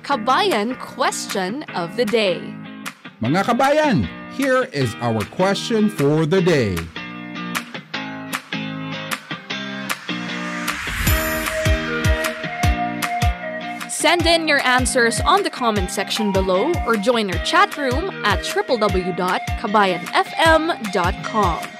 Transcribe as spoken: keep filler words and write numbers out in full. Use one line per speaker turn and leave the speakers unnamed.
Qabayan question of the day.
Mga kabayan, here is our question for the day.
Send in your answers on the comment section below or join our chat room at w w w dot qabayan f m dot com.